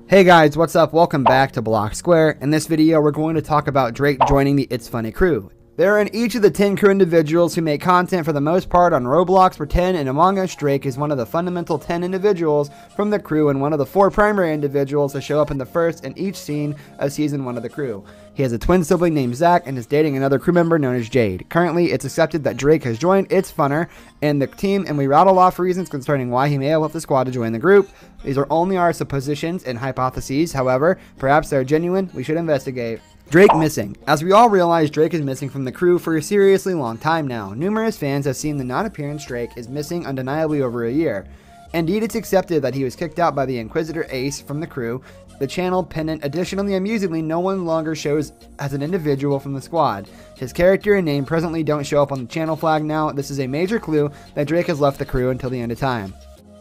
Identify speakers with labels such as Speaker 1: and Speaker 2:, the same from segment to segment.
Speaker 1: Hey guys, what's up? Welcome back to BloxSquare. In this video, we're going to talk about Drake joining the It's Funny crew. There are in each of the 10 crew individuals who make content for the most part on Roblox for 10, and among us, Drake is one of the fundamental 10 individuals from the crew and one of the 4 primary individuals to show up in the first and each scene of Season 1 of the crew. He has a twin sibling named Zach and is dating another crew member known as Jade. Currently, it's accepted that Drake has joined ItsFunneh's and the team, and we rattle off reasons concerning why he may have left the squad to join the group. These are only our suppositions and hypotheses. However, perhaps they're genuine. We should investigate. Drake missing. As we all realize, Drake is missing from the crew for a seriously long time now. Numerous fans have seen the non-appearance Drake is missing undeniably over a year. Indeed, it's accepted that he was kicked out by the Inquisitor Ace from the crew, the channel pennant. Additionally, amusingly, no one longer shows as an individual from the squad. His character and name presently don't show up on the channel flag now. This is a major clue that Drake has left the crew until the end of time.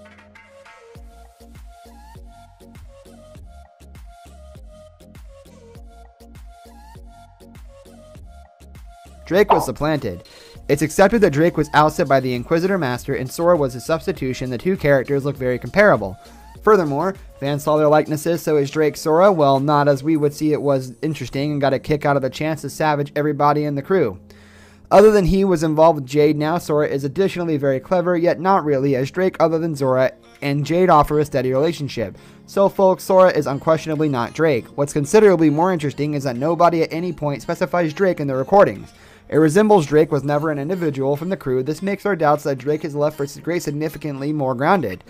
Speaker 1: Drake was supplanted. It's accepted that Drake was ousted by the Inquisitor Master and Sora was his substitution. The two characters look very comparable. Furthermore, fans saw their likenesses, so is Drake Sora? Well, not as we would see. It was interesting and got a kick out of the chance to savage everybody in the crew. Other than he was involved with Jade, now Sora is additionally very clever, yet not really, as Drake, other than Sora, and Jade offer a steady relationship. So folks, Sora is unquestionably not Drake. What's considerably more interesting is that nobody at any point specifies Drake in the recordings. It resembles Drake was never an individual from the crew. This makes our doubts that Drake is left for Drake significantly more grounded.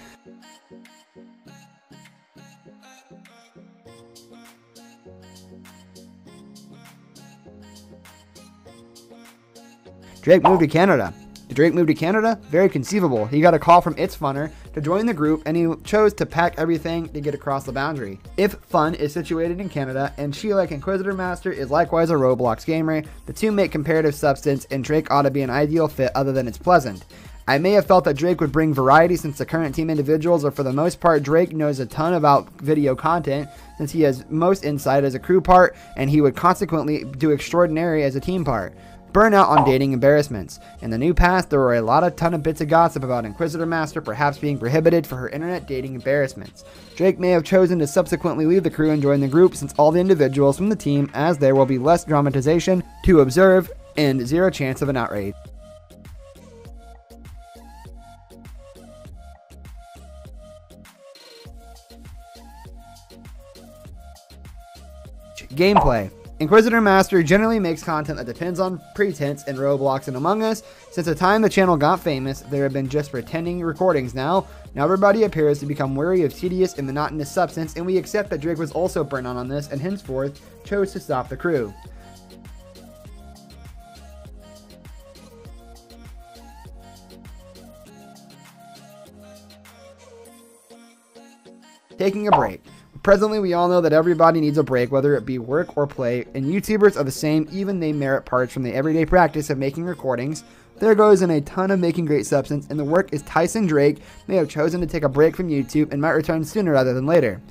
Speaker 1: Drake moved to Canada. Did Drake move to Canada? Very conceivable. He got a call from ItsFunneh's to join the group, and he chose to pack everything to get across the boundary. If Fun is situated in Canada, and she, like Inquisitor Master, is likewise a Roblox gamer, the two make comparative substance, and Drake ought to be an ideal fit other than it's pleasant. I may have felt that Drake would bring variety since the current team individuals are for the most part. Drake knows a ton about video content since he has most insight as a crew part, and he would consequently do extraordinary as a team part. Burnout on dating embarrassments. In the new past, there were a ton of bits of gossip about Inquisitor Master perhaps being prohibited for her internet dating embarrassments. Drake may have chosen to subsequently leave the crew and join the group since all the individuals from the team, as there will be less dramatization to observe and zero chance of an outrage. Gameplay. Inquisitor Master generally makes content that depends on pretense in Roblox and Among Us. Since the time the channel got famous, there have been just pretending recordings now. Now everybody appears to become wary of tedious and monotonous substance, and we accept that Drake was also burnt out on this and henceforth chose to stop the crew. Taking a break. Presently, we all know that everybody needs a break, whether it be work or play, and YouTubers are the same. Even they merit parts from the everyday practice of making recordings. There goes in a ton of making great substance, and the work is Tyson Drake may have chosen to take a break from YouTube and might return sooner rather than later.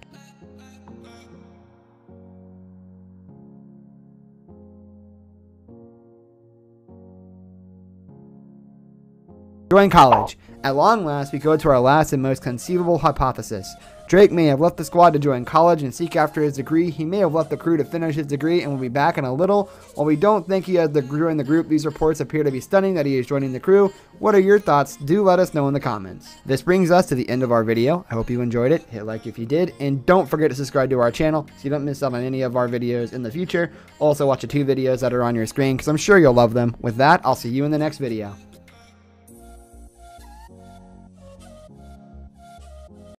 Speaker 1: Join college. At long last, we go to our last and most conceivable hypothesis. Drake may have left the squad to join college and seek after his degree. He may have left the crew to finish his degree and will be back in a little. While we don't think he has joined the group, these reports appear to be stunning that he is joining the crew. What are your thoughts? Do let us know in the comments. This brings us to the end of our video. I hope you enjoyed it. Hit like if you did, and don't forget to subscribe to our channel so you don't miss out on any of our videos in the future. Also watch the 2 videos that are on your screen because I'm sure you'll love them. With that, I'll see you in the next video.